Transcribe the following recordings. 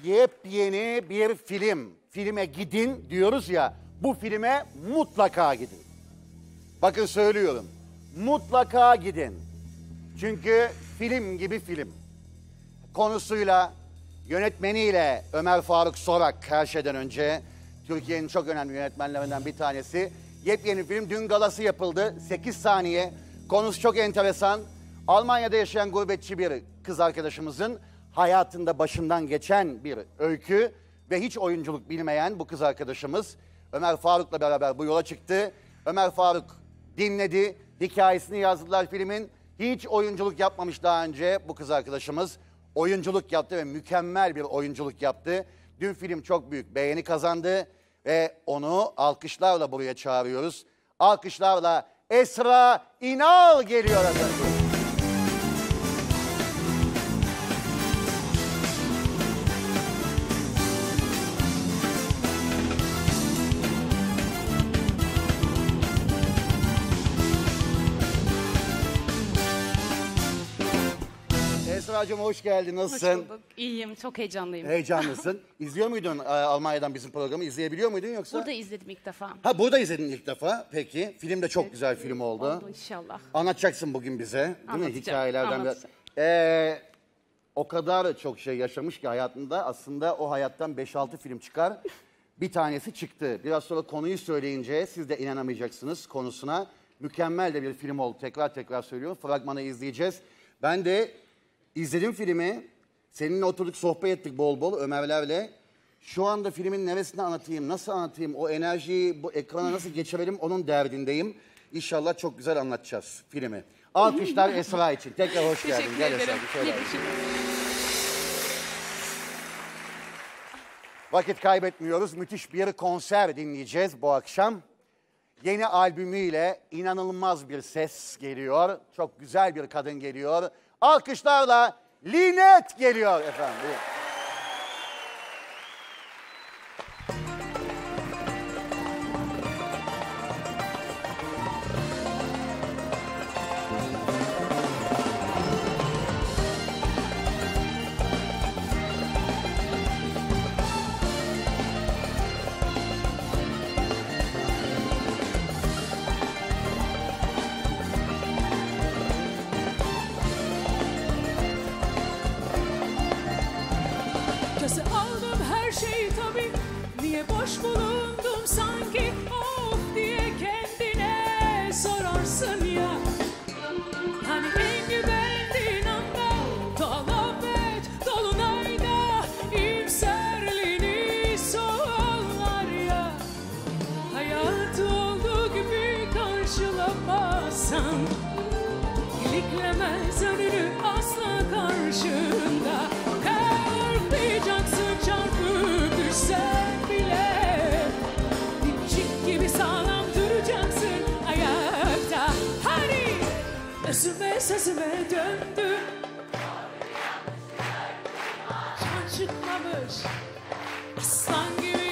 yepyeni bir film. Filme gidin diyoruz ya, bu filme mutlaka gidin. Bakın söylüyorum, mutlaka gidin. Çünkü film gibi film. Konusuyla, yönetmeniyle Ömer Faruk Sorak her şeyden önce Türkiye'nin çok önemli yönetmenlerinden bir tanesi. Yepyeni film, dün galası yapıldı. 8 saniye. Konusu çok enteresan. Almanya'da yaşayan gurbetçi bir kız arkadaşımızın hayatında başından geçen bir öykü ve hiç oyunculuk bilmeyen bu kız arkadaşımız Ömer Faruk'la beraber bu yola çıktı. Ömer Faruk dinledi, hikayesini yazdılar filmin. Hiç oyunculuk yapmamış daha önce bu kız arkadaşımız. Oyunculuk yaptı ve mükemmel bir oyunculuk yaptı. Dün film çok büyük beğeni kazandı ve onu alkışlarla buraya çağırıyoruz. Alkışlarla Esra İnal geliyor efendim. Esra'cığım hoş geldin. Nasılsın? Hoş bulduk. İyiyim. Çok heyecanlıyım. Heyecanlısın. İzliyor muydun Almanya'dan bizim programı? İzleyebiliyor muydun yoksa? Burada izledim ilk defa. Ha, burada izledin ilk defa. Peki. Film de çok güzel film oldu. Oldu inşallah. Anlatacaksın bugün bize. Değil mi? Anlatacağım, Hikayelerden anlatacağım. O kadar çok şey yaşamış ki hayatında, aslında o hayattan 5-6 film çıkar. Bir tanesi çıktı. Biraz sonra konuyu söyleyince siz de inanamayacaksınız konusuna. Mükemmel de bir film oldu. Tekrar tekrar söylüyorum. Fragmanı izleyeceğiz. Ben de izledim filmi. Seninle oturduk, sohbet ettik bol bol Ömerlerle. Şu anda filmin neresini anlatayım, nasıl anlatayım, o enerjiyi bu ekrana nasıl geçirelim onun derdindeyim. İnşallah çok güzel anlatacağız filmi. Alkışlar Esra için. Tekrar hoş geldin. Teşekkür Gel ederim. Esra, şöyle. Teşekkür ederim. Vakit kaybetmiyoruz. Müthiş bir konser dinleyeceğiz bu akşam. Yeni albümüyle inanılmaz bir ses geliyor. Çok güzel bir kadın geliyor. Alkışlarla Linet geliyor efendim. Buyurun. Kası aldım her şeyi tabii. Niye boş bulundum sanki? Of diye kendine sorarsın ya. Hani en güvendiğin anda talabet dolunayda imserliğini soğanlar ya. Hayat olduğu gibi karşılamazsan iliklemez önünü asla karşında. Korkmayacaksın çarpıp düşsen bile. Dipçik gibi sağlam duracaksın ayakta. Hani özüme sözüme döndüm. Can çıkmamış aslan gibi.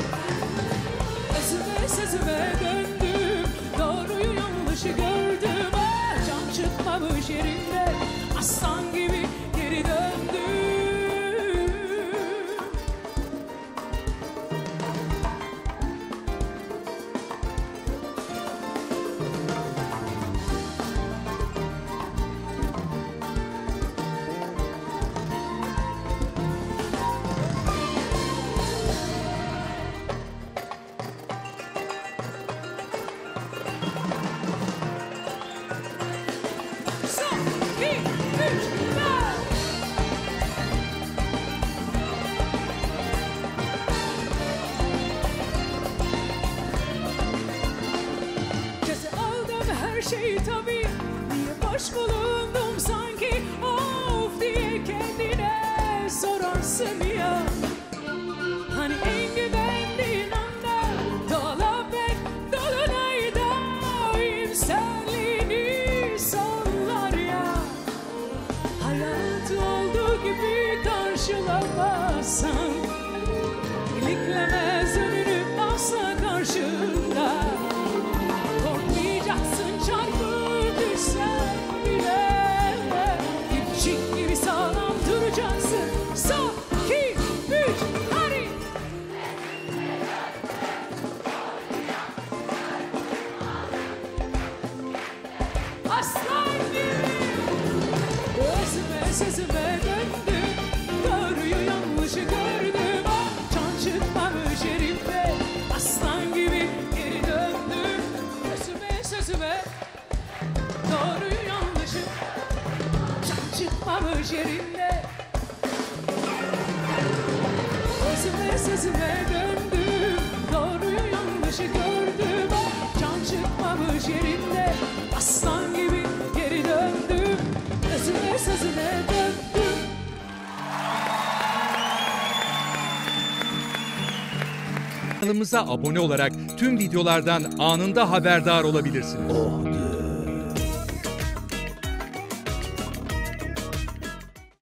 Özüme sözüme döndüm. Doğruyu yanlışı gördüm. Ah, can çıkmamış yerinde aslan gibi geri döndüm. Son, iki, üç, dört. Kese aldım her şeyi tabii. Niye boş bulundum sanki? Of diye kendine sorarsın ya. Hani en güvendiğin anda dolabet dolunayda imserliğini sollar ya. Hayat olduğu gibi karşılamazsan iliklemez önünü asla karşında. Korkmayacaksın çarpıp düşsen bile. Dipçik gibi sağlam duracaksın. Son, iki, üç. sözüme döndüm. Doğruyu yanlışı gördüm. Ah, can çıkmamış yerimde. Aslan gibi geri döndüm. Sözüme doğruyu yanlışı, can çıkmamış yerinde. Sözüme döndüm. Doğruyu yanlışı gördüm. Ah, can çıkmamış yerinde. Aslan gibi geri döndüm. Sözüme döndüm. Kanalımıza abone olarak tüm videolardan anında haberdar olabilirsiniz.